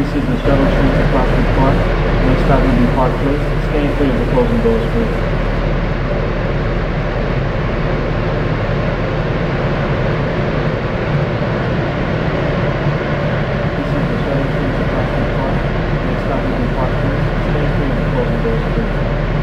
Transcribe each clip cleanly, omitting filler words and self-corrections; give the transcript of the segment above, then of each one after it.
This is the shuttle train to Prospect Park. Next stop will be Park Place. Stand clear of the closing doors, please. This is the shuttle train to Prospect Park. Next stop will be Park Place. Stand clear of the closing doors, please.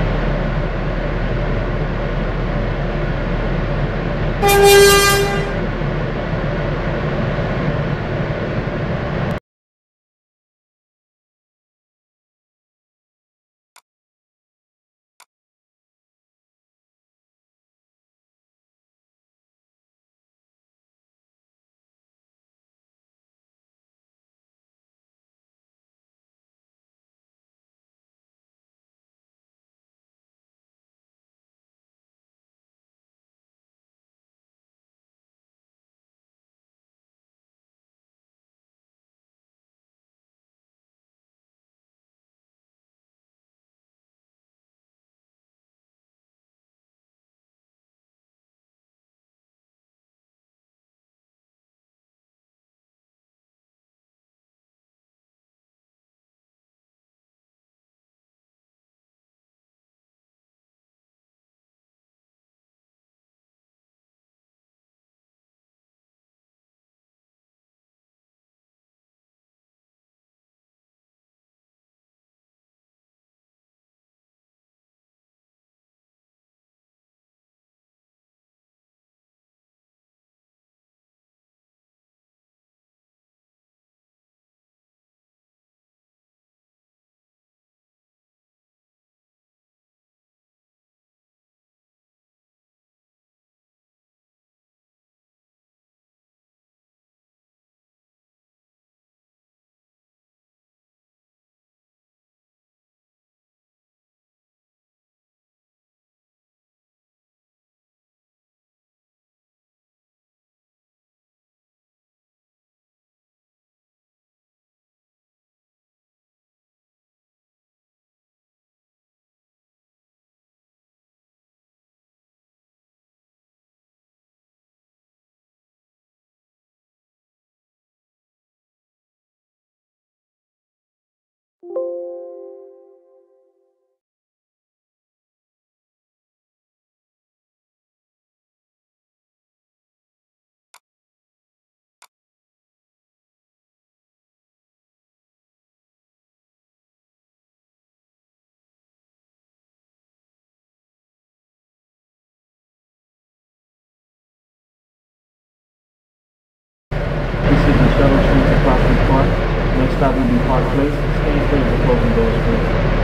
This is the shuttle train to Prospect Park. Next stop will be Park Place. Stand clear of the closing doors, please.